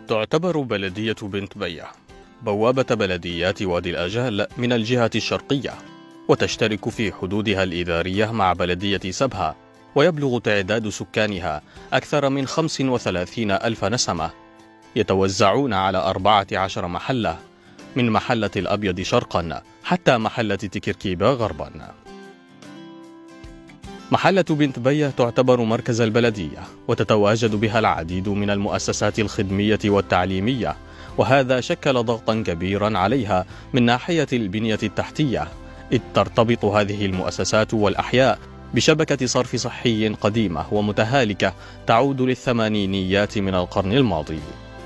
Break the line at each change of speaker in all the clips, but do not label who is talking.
تعتبر بلدية بنت بية بوابة بلديات وادي الآجال من الجهة الشرقية، وتشترك في حدودها الإدارية مع بلدية سبها، ويبلغ تعداد سكانها أكثر من 35 ألف نسمة، يتوزعون على 14 محلة، من محلة الأبيض شرقا حتى محلة تكركيبة غربا. محلة بنت بية تعتبر مركز البلدية، وتتواجد بها العديد من المؤسسات الخدمية والتعليمية، وهذا شكل ضغطا كبيرا عليها من ناحية البنية التحتية، إذ ترتبط هذه المؤسسات والأحياء بشبكة صرف صحي قديمة ومتهالكة تعود للثمانينيات من القرن الماضي.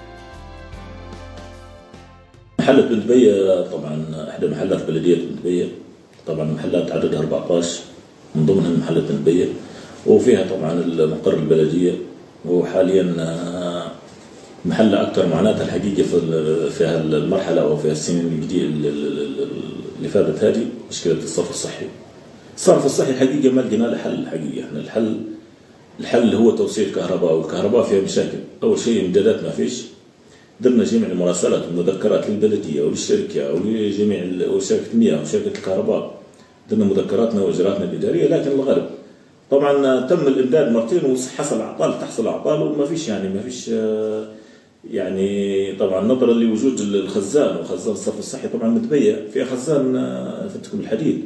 محلة بنت بية طبعا إحدى محلات بلدية بنت بية، طبعا محلات عددها 14 من ضمنها محلة بنت بية، وفيها طبعا المقر البلدية، وحاليا محلة أكثر معناتها الحقيقة في المرحلة أو في السنين الجديدة اللي فاتت هذه مشكلة الصرف الصحي. الصرف الصحي حقيقة ما لقينا له حل الحقيقة، احنا الحل هو توسيع الكهرباء، والكهرباء فيها مشاكل. أول شيء إمدادات ما فيش، درنا جميع المراسلات والمذكرات للبلدية وللشركة ولجميع وشركة المياه وشركة الكهرباء، درنا مذكراتنا وإجراءاتنا الإدارية، لكن الغرب طبعا تم الإمداد مرتين وحصل أعطال تحصل أعطال وما فيش يعني طبعا نظرا لوجود الخزان وخزان الصرف الصحي. طبعا متبية فيها خزان فتكم الحديد،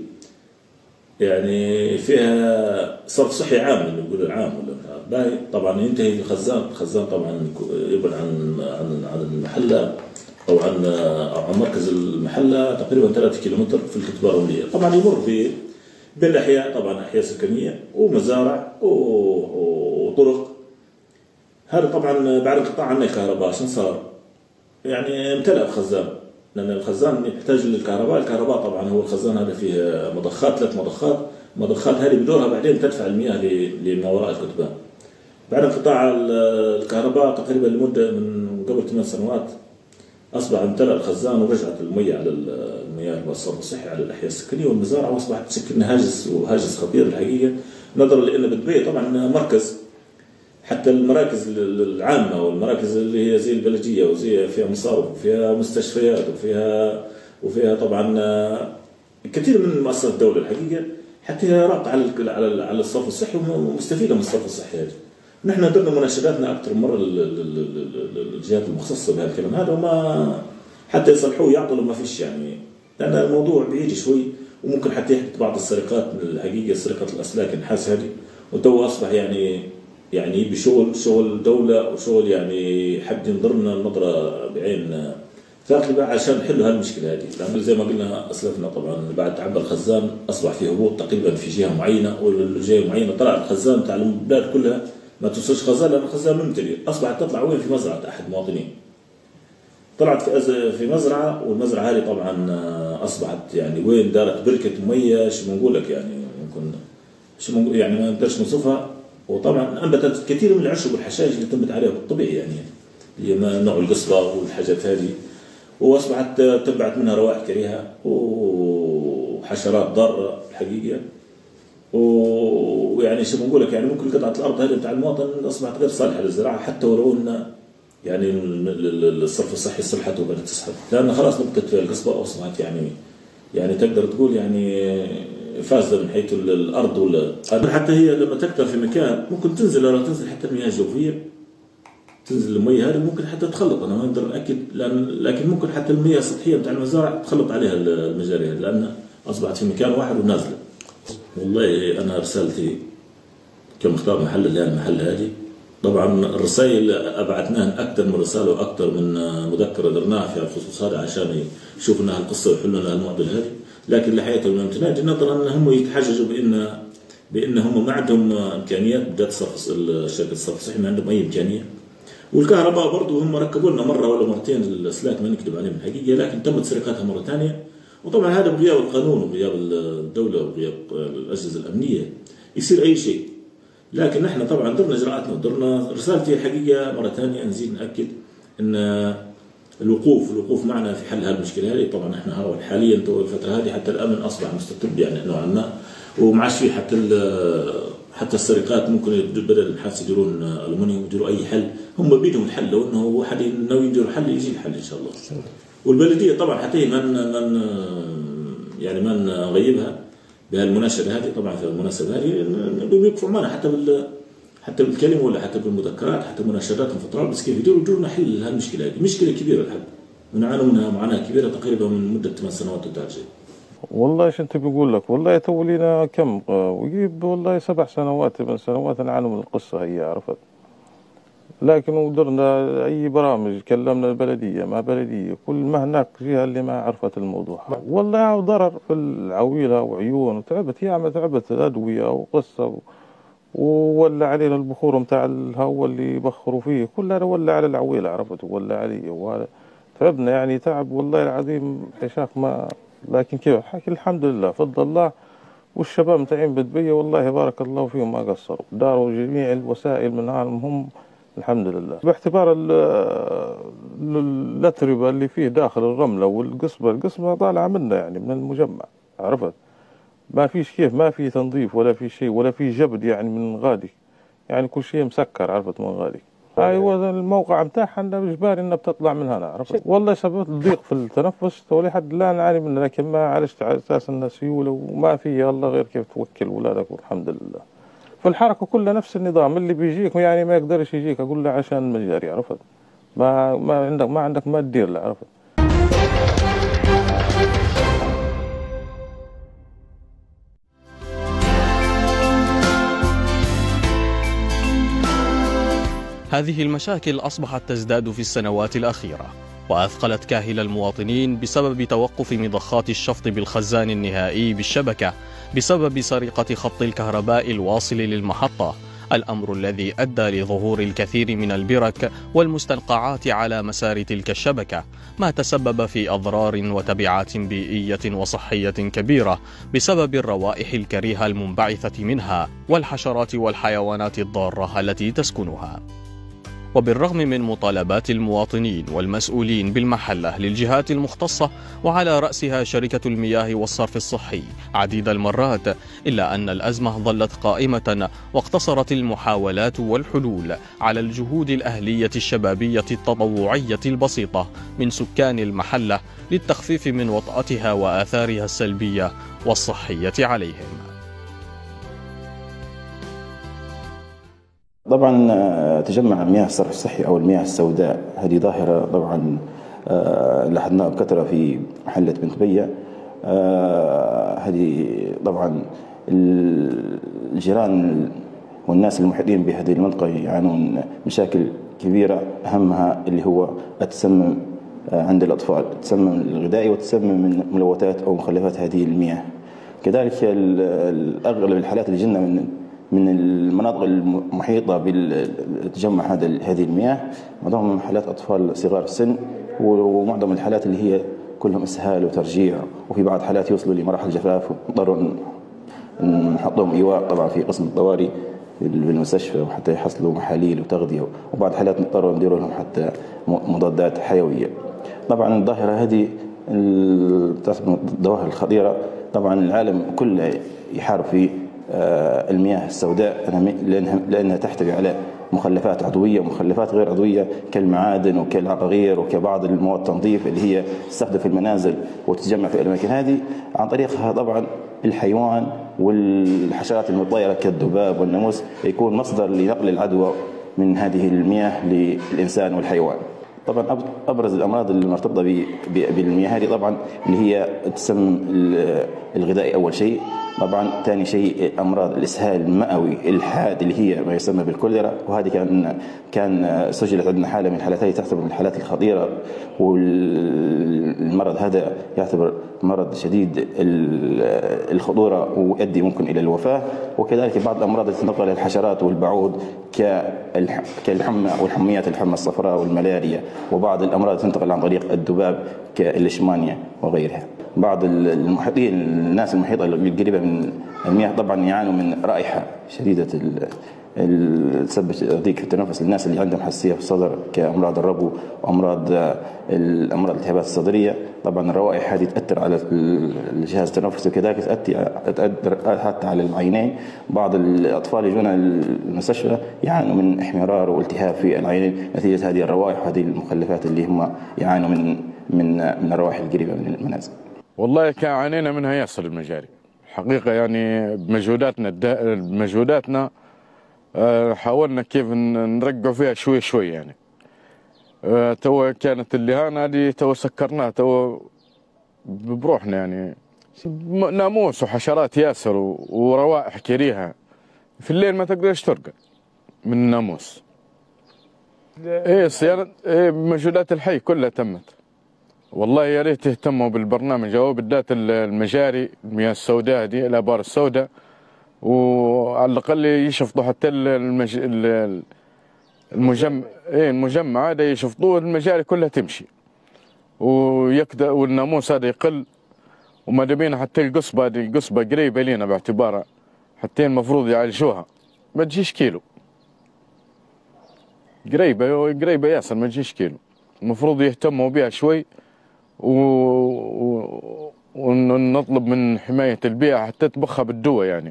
يعني فيها صرف صحي عام نقول العام ولا باي، طبعا ينتهي الخزان طبعا يبعد عن المحلة أو عن مركز المحلة تقريبا 3 كيلومتر في الكتبة الرملية. طبعا يمر بين الأحياء، طبعا أحياء سكنية ومزارع وطرق. هذا طبعا بعد انقطاع عنا الكهرباء شنو صار؟ يعني امتلأ الخزان، لأن الخزان يحتاج للكهرباء. الكهرباء طبعا هو الخزان هذا فيه مضخات، 3 مضخات هذه بدورها بعدين تدفع المياه لما وراء الكتبان. بعد انقطاع الكهرباء تقريبا لمدة من قبل 8 سنوات أصبح امتلأ الخزان ورجعت المياه على المياه والصرف الصحي على الأحياء السكنية والمزارع، وأصبحت تشكل هاجس خطير الحقيقة، نظرا لأن بنت بية طبعا مركز. حتى المراكز العامة والمراكز اللي هي زي البلدية وزي فيها مصارف وفيها مستشفيات وفيها طبعا كثير من مؤسسات الدولة الحقيقة، حتى هي رابطة على الصرف الصحي ومستفيدة من الصرف الصحي هذا. نحن درنا مناشداتنا أكثر مرة للجهات المختصة بهذا الكلام هذا، وما حتى يصلحوه يعطلوا ما فيش، يعني لأن الموضوع بعيد شوي، وممكن حتى يحدث بعض السرقات من الحقيقة، سرقة الأسلاك النحاس هذه، وتو أصبح يعني بشغل دولة وشغل يعني حد ينظرنا النظرة بعين ثاقبة عشان نحلوا هالمشكلة هذه. لأن زي ما قلنا أسلفنا طبعا بعد تعبى الخزان أصبح في هبوط تقريبا في جهة معينة والجهة معينة، طلع الخزان تاع البلاد كلها ما توصلش خزان، لأن الخزان ممتلئ. أصبحت تطلع وين؟ في مزرعة أحد المواطنين، طلعت في مزرعة، والمزرعة هذه طبعا أصبحت يعني وين دارت بركة مية، شو بنقول لك يعني ممكن يعني ما نقدرش نوصفها. وطبعا أنبتت كثير من العشب والحشائش اللي تنبت عليها بالطبيعي، يعني اللي ما نوع القصبة والحاجات هذه، وأصبحت تبعت منها روائح كريهة وحشرات ضارة الحقيقة. ويعني شو بنقول لك، يعني ممكن قطعة الأرض هذه بتاع المواطن أصبحت غير صالحة للزراعة، حتى ولو أن يعني الصرف الصحي صلحت وبدأت تسحب، لأن خلاص نبتت في القصبة وأصبحت يعني تقدر تقول يعني فاسدة من حيث الأرض. ولا حتى هي لما تكتر في مكان ممكن تنزل حتى المياه الجوفية، تنزل المياه هذه ممكن حتى تخلط، أنا ما أقدر أكد، لكن ممكن حتى المياه السطحية بتاع المزارع تخلط عليها المجاري، لأن أصبحت في مكان واحد ونازلة. والله أنا رسالتي كمختار محل اللي هي المحل هذه، طبعا الرسائل أبعتناها أكثر من رسالة وأكثر من مذكرة درناها في الخصوص هذا عشان يشوفوا لنا القصة ويحلوا لنا المعضلة هذه، لكن لحقيقة الامتناج نظرا أنهم يتحججوا بأن هم ما عندهم إمكانيات، بدأت شركة الصرف الصحي ما عندهم أي إمكانية. والكهرباء برضو هم ركبوا لنا مرة ولا مرتين الأسلاك، ما نكذب عليهم الحقيقة، لكن تمت سرقتها مرة ثانية. وطبعا هذا بغياب القانون وبغياب الدولة وبغياب الأجهزة الأمنية يصير أي شيء. لكن نحن طبعا درنا إجراءاتنا ودرنا رسالتي الحقيقة مرة ثانية، نزيد نأكد أن الوقوف معنا في حل هذه المشكلة هذه. طبعا احنا حاليا الفترة هذه حتى الأمن أصبح مستتب يعني نوعا ما، وما عادش في حتى السرقات ممكن بدل النحاس يديرون ألمنيوم، يديروا أي حل، هم بيدهم الحل. لو إنه واحد ناوي يدير حل يجي الحل إن شاء الله. والبلدية طبعا حتى من نغيبها بهالمناشدة هذه. طبعا في المناسبة هذه بيوقفوا معنا حتى بالكلمة ولا حتى بالمذكرات، حتى مناشداتهم في طرابلس كيف يديروا لنا حل هالمشكلة هذه. مشكلة كبيرة الحل، ونعانوا منها معاناة كبيرة تقريبا من مدة 8 سنوات وتعجل.
والله ايش انت بقول لك، والله تولينا كم ويجيب والله 7 سنوات 8 سنوات نعانوا من القصة هي، عرفت. لكن ودرنا اي برامج، كلمنا البلدية مع بلدية، كل ما هناك جهة اللي ما عرفت الموضوع. والله ضرر في العويلة وعيون، وتعبت ياما، تعبت الأدوية وقصة وولع علينا البخور متاع الهواء اللي يبخروا فيه كلها، ولع على العويلة، عرفت، وولع علي وهذا تعبنا يعني تعب والله العظيم حشاك ما. لكن كيف حكي الحمد لله فضل الله، والشباب متاعين بدبية والله بارك الله فيهم ما قصروا، داروا جميع الوسائل من هم الحمد لله. باعتبار الأتربة اللي فيه داخل الرملة والقصبة طالعة منا يعني من المجمع، عرفت، ما فيش كيف، ما في تنظيف ولا في شيء ولا في جبد يعني من غادي، يعني كل شيء مسكر، عرفت، من غادي. ايوه الموقع متاعها اجباري انها بتطلع من هنا، عرفت. والله سببت الضيق في التنفس ولحد الان نعاني منه، لكن ما عالجت على اساس انها سيوله وما في الله غير كيف توكل اولادك والحمد لله. في الحركه كلها نفس النظام، اللي بيجيك يعني ما يقدرش يجيك، اقول له عشان مجاري، عرفت، ما عندك ما تدير له، عرفت.
هذه المشاكل أصبحت تزداد في السنوات الأخيرة، وأثقلت كاهل المواطنين بسبب توقف مضخات الشفط بالخزان النهائي بالشبكة بسبب سرقة خط الكهرباء الواصل للمحطة، الأمر الذي أدى لظهور الكثير من البرك والمستنقعات على مسار تلك الشبكة، ما تسبب في أضرار وتبعات بيئية وصحية كبيرة بسبب الروائح الكريهة المنبعثة منها والحشرات والحيوانات الضارة التي تسكنها. وبالرغم من مطالبات المواطنين والمسؤولين بالمحلة للجهات المختصة وعلى رأسها شركة المياه والصرف الصحي عديد المرات، إلا أن الأزمة ظلت قائمة، واقتصرت المحاولات والحلول على الجهود الأهلية الشبابية التطوعية البسيطة من سكان المحلة للتخفيف من وطأتها وآثارها السلبية والصحية عليهم.
طبعا تجمع مياه الصرف الصحي أو المياه السوداء، هذه ظاهرة طبعا لاحظناها بكثرة في محلة بنت بية. هذه طبعا الجيران والناس المحيطين بهذه المنطقة يعانون مشاكل كبيرة، أهمها اللي هو التسمم عند الأطفال، التسمم الغذائي والتسمم من ملوثات أو مخلفات هذه المياه. كذلك أغلب الحالات اللي جينا من المناطق المحيطة بالتجمع هذه المياه معظمهم حالات أطفال صغار السن، ومعظم الحالات اللي هي كلهم إسهال وترجيع، وفي بعض حالات يوصلوا لمراحل جفاف ونضطر نحطهم إيواء طبعا في قسم الطوارئ بالمستشفى وحتى يحصلوا محاليل وتغذية، وبعض الحالات نضطر نديروا لهم حتى مضادات حيوية. طبعا الظاهرة هذه تعتبر من الظواهر الخطيرة. طبعا العالم كله يحارب في المياه السوداء لأنها تحتوي على مخلفات عضوية ومخلفات غير عضوية كالمعادن وكالعقاقير وكبعض المواد التنظيف اللي هي تستخدم في المنازل وتتجمع في الأماكن هذه. عن طريقها طبعا الحيوان والحشرات المطيرة كالذباب والناموس يكون مصدر لنقل العدوى من هذه المياه للإنسان والحيوان. طبعا أبرز الأمراض المرتبطة بالمياه هذه طبعا اللي هي التسمم الغذائي أول شيء، طبعا ثاني شيء أمراض الإسهال المائوي الحاد اللي هي ما يسمى بالكوليرا، وهذه كان سجلت عندنا حالة من الحالات تعتبر من الحالات الخطيرة، والمرض هذا يعتبر مرض شديد الخطورة ويؤدي ممكن إلى الوفاة. وكذلك بعض الأمراض التي تنقل الحشرات والبعوض كالحمى والحميات، الحمى الصفراء والملاريا، وبعض الأمراض تنتقل عن طريق الذباب كالليشمانيا وغيرها. بعض المحيطين الناس المحيطة القريبة من المياه طبعا يعانوا من رائحة شديدة تسبب ضيق في التنفس للناس اللي عندهم حساسية في الصدر كأمراض الربو وأمراض الالتهابات الصدرية. طبعا الروائح هذه تأثر على الجهاز التنفسي وكذلك تأثر حتى على العينين. بعض الأطفال يجون المستشفى يعانوا من احمرار والتهاب في العينين نتيجة هذه الروائح وهذه المخلفات اللي هم يعانوا من الروائح القريبة من المنازل.
والله كان عانينا منها ياسر المجاري حقيقة، يعني بمجهوداتنا حاولنا كيف نرجع فيها شوي شوي يعني. تو كانت اللهانة هذه تو سكرناها تو بروحنا يعني، ناموس وحشرات ياسر وروائح كريهة في الليل ما تقدرش ترقد من الناموس. ايه صيانة مجهودات الحي كلها تمت. والله يا ريت يهتموا بالبرنامج او بالذات المجاري المياه السوداء هذه الابار السوداء، وعلى الاقل يشفطوا حتى المجمع هذا يشفطوه المجاري كلها تمشي والناموس هذا يقل. وما دبينا حتى القصبة هذه القصبة قريبة لينا باعتبارها حتى المفروض يعالجوها ما تجيش كيلو، قريبة ياسر ما تجيش كيلو. المفروض يهتموا بها شوي ونطلب من حماية البيئة حتى تبخها بالدواء يعني.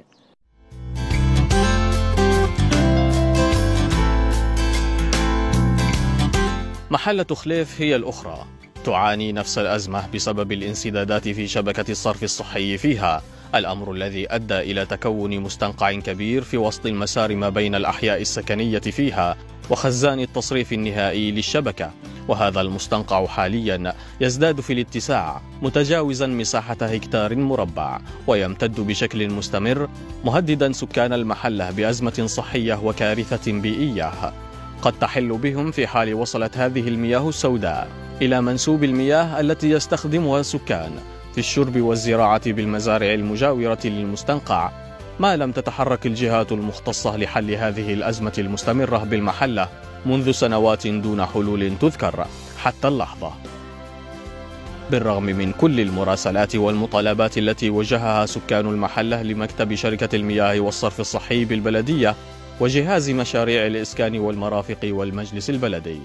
محلة خليف هي الأخرى تعاني نفس الأزمة بسبب الانسدادات في شبكة الصرف الصحي فيها، الأمر الذي أدى إلى تكون مستنقع كبير في وسط المسار ما بين الأحياء السكنية فيها وخزان التصريف النهائي للشبكة. وهذا المستنقع حاليا يزداد في الاتساع متجاوزا مساحة هكتار مربع ويمتد بشكل مستمر، مهددا سكان المحلة بأزمة صحية وكارثة بيئية قد تحل بهم في حال وصلت هذه المياه السوداء إلى منسوب المياه التي يستخدمها السكان في الشرب والزراعة بالمزارع المجاورة للمستنقع، ما لم تتحرك الجهات المختصة لحل هذه الأزمة المستمرة بالمحلة منذ سنوات دون حلول تذكر حتى اللحظة. بالرغم من كل المراسلات والمطالبات التي وجهها سكان المحلة لمكتب شركة المياه والصرف الصحي بالبلدية وجهاز مشاريع الإسكان والمرافق والمجلس البلدي.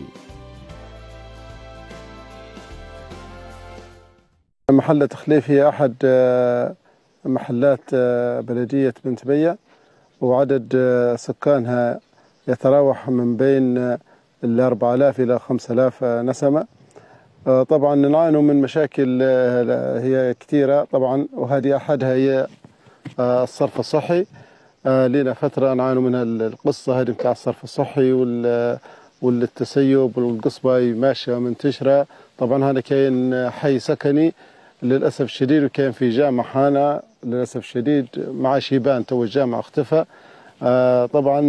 محلة خليف هي أحد محلات بلدية بنت بية، وعدد سكانها يتراوح من بين 4000 إلى 5000 نسمة. طبعا نعاني من مشاكل هي كثيرة طبعا، وهذه أحدها هي الصرف الصحي. لنا فترة نعاني من القصة هذه بتاع الصرف الصحي والتسيب والقصبة ماشية منتشرة. طبعا هذا كاين حي سكني للأسف الشديد، وكان في جامع هنا للأسف الشديد مع شيبان تو الجامع اختفى. طبعا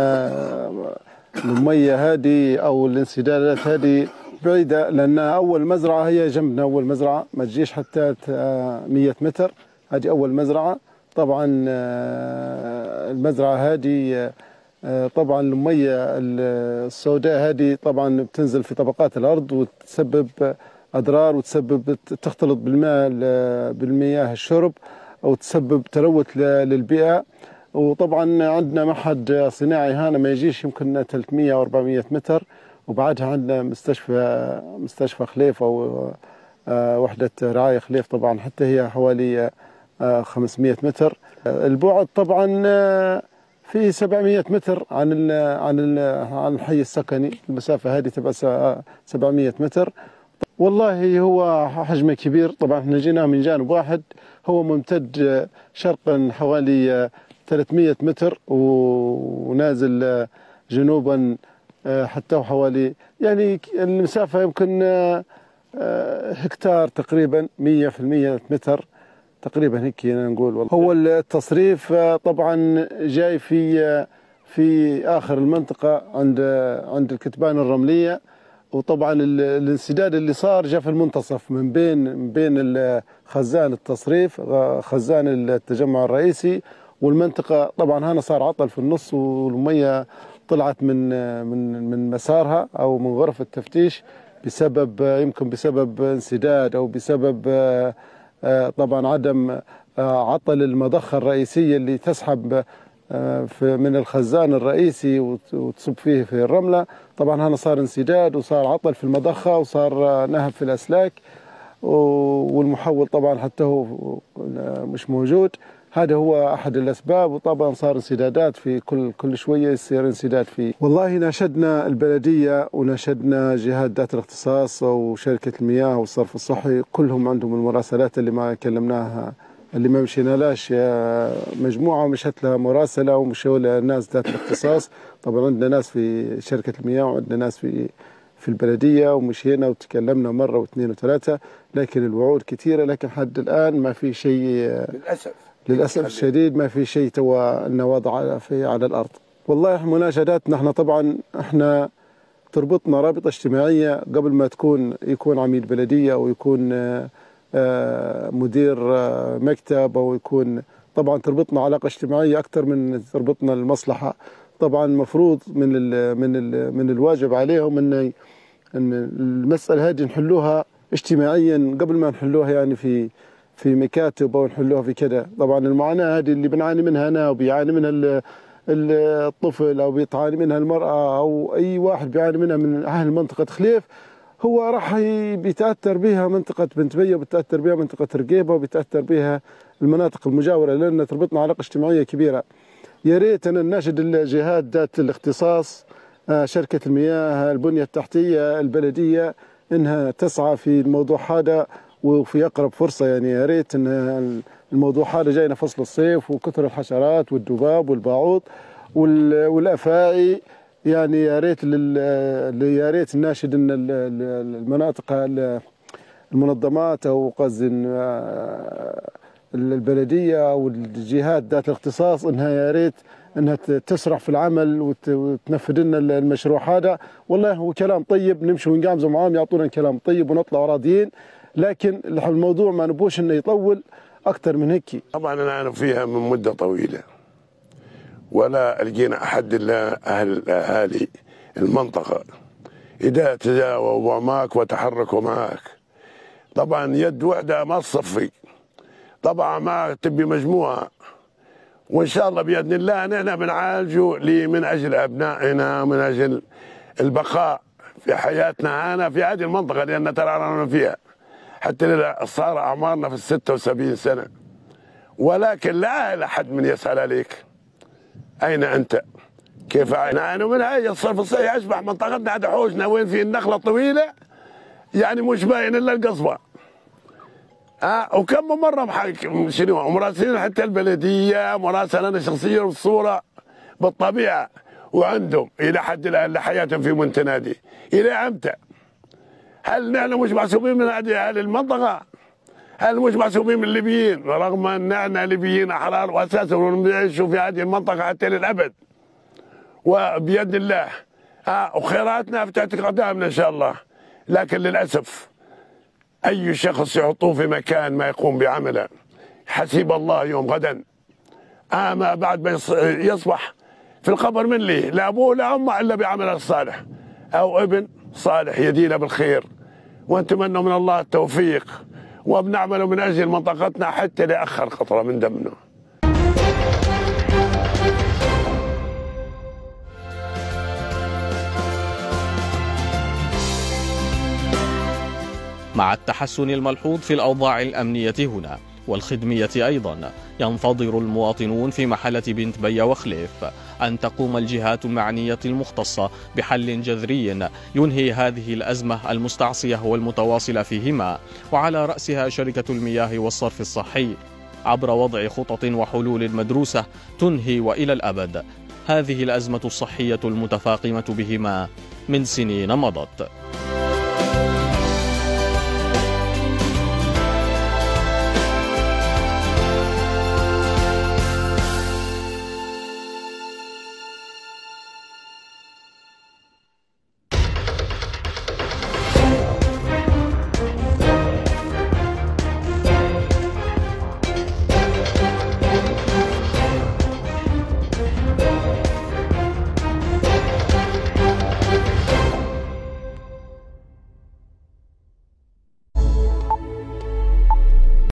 المية هذه أو الانسدادات هذه بعيدة، لأنها أول مزرعة هي جنبنا، أول مزرعة ما تجيش حتى 100 متر، هذه أول مزرعة. طبعا المزرعة هذه طبعا المية السوداء هذه طبعا بتنزل في طبقات الأرض وتسبب أضرار وتسبب تختلط بالمياه الشرب وتسبب تلوث للبيئة. وطبعا عندنا معهد صناعي هنا ما يجيش يمكن 300 أو 400 متر، وبعدها عندنا مستشفى خليف أو وحدة رعاية خليف طبعا حتى هي حوالي 500 متر. البعد طبعا في 700 متر عن الحي السكني، المسافة هذه تبقى 700 متر. والله هو حجمه كبير. طبعا احنا جينا من جانب واحد، هو ممتد شرقا حوالي 300 متر ونازل جنوبا حتى حوالي يعني المسافة يمكن هكتار تقريبا 100 متر تقريبا هيك نقول. والله هو التصريف طبعا جاي في آخر المنطقة عند الكتبان الرملية، وطبعا الانسداد اللي صار جاء في المنتصف من بين خزان التصريف خزان التجمع الرئيسي والمنطقة. طبعا هنا صار عطل في النص والمية طلعت من مسارها أو من غرف التفتيش يمكن بسبب انسداد أو بسبب طبعا عدم عطل المضخة الرئيسية اللي تسحب من الخزان الرئيسي وتصب فيه في الرملة. طبعا هنا صار انسداد وصار عطل في المضخة وصار نهب في الأسلاك، والمحول طبعا حتى هو مش موجود. هذا هو أحد الأسباب، وطبعا صار انسدادات في كل شوية يصير انسداد فيه. والله ناشدنا البلدية وناشدنا جهات ذات الاختصاص وشركة المياه والصرف الصحي، كلهم عندهم المراسلات اللي ما كلمناها، اللي ما مشينالاش مجموعة مشت لها مراسلة ومشوا لها ناس ذات الاختصاص. طبعا عندنا ناس في شركة المياه وعندنا ناس في البلدية، ومشينا وتكلمنا مرة واثنين وثلاثة، لكن الوعود كثيرة، لكن حد الآن ما في شيء للأسف الشديد، ما في شيء توا أنه وضع على الأرض. والله مناشداتنا احنا طبعا احنا تربطنا رابطة اجتماعية قبل ما يكون عميد بلدية أو يكون مدير مكتب أو يكون، طبعا تربطنا علاقة اجتماعية أكثر من تربطنا المصلحة. طبعا المفروض من الواجب عليهم أن المسألة هذه نحلوها اجتماعيا قبل ما نحلوها يعني في مكاتب أو نحلوها في كذا. طبعا المعاناة هذه اللي بنعاني منها أنا وبيعاني منها الطفل أو بيعاني منها المرأة أو أي واحد بيعاني منها من أهل منطقة خليف، هو راح بيتأثر بها منطقة بنت بية وبيتأثر بها منطقة رقيبة وبيتأثر بها المناطق المجاورة، لأن تربطنا علاقة اجتماعية كبيرة. يا ريت أنا نناشد الجهات ذات الاختصاص، شركة المياه، البنية التحتية، البلدية، إنها تسعى في الموضوع هذا وفي أقرب فرصة. يعني يا ريت أن الموضوع هذا جاينا فصل الصيف وكثر الحشرات والذباب والباعوض والأفاعي، يعني يا ريت نناشد أن المناطق المنظمات أو قصدي البلدية أو الجهات ذات الاختصاص إنها يا ريت أنها تسرع في العمل وتنفذ لنا المشروع هذا. والله هو كلام طيب، نمشي ونقامزوا معاهم يعطونا كلام طيب ونطلع راضيين، لكن الموضوع ما نبوش انه يطول اكثر من هيك.
طبعا انا فيها من مده طويله ولا لقينا احد الا اهالي المنطقه اذا تجاوبوا معك وتحركوا معك. طبعا يد وحده ما تصفي، طبعا ما تبي مجموعه، وان شاء الله باذن الله نحن بنعالجه من اجل ابنائنا، من اجل البقاء في حياتنا هنا في هذه المنطقه، لان ترى رانا فيها حتى صار اعمارنا في 76 سنه، ولكن لا احد من يسال عليك اين انت؟ كيف نحن من هاي الصرف الصحي اشبح منطقتنا هذا حوشنا وين في النخله الطويله، يعني مش باين الا القصبه. وكم مره شنو مراسلين حتى البلديه، مراسله انا شخصيا بالصوره بالطبيعه، وعندهم الى حد الان لحياتهم في منتنادي. الى امتى؟ هل نحن مش محسوبين من هذه المنطقه؟ هل مش محسوبين من الليبيين؟ رغم ان نحن ليبيين احرار واساسا ونعيشوا في هذه المنطقه حتى للابد، وبيد الله وخيراتنا فتاتي قدامنا ان شاء الله. لكن للاسف اي شخص يحطوه في مكان ما يقوم بعمله حسيب الله يوم غدا، ما بعد ما يصبح في القبر من لي لا ابوه لا امه الا بعمله الصالح او ابن صالح يدينا بالخير، ونتمنى من الله التوفيق وبنعمل من اجل منطقتنا حتى لاخر قطره من دمنا.
مع التحسن الملحوظ في الأوضاع الأمنية هنا والخدمية أيضا، ينتظر المواطنون في محلة بنت بية وخليف أن تقوم الجهات المعنية المختصة بحل جذري ينهي هذه الأزمة المستعصية والمتواصلة فيهما، وعلى رأسها شركة المياه والصرف الصحي، عبر وضع خطط وحلول مدروسة تنهي وإلى الأبد هذه الأزمة الصحية المتفاقمة بهما من سنين مضت.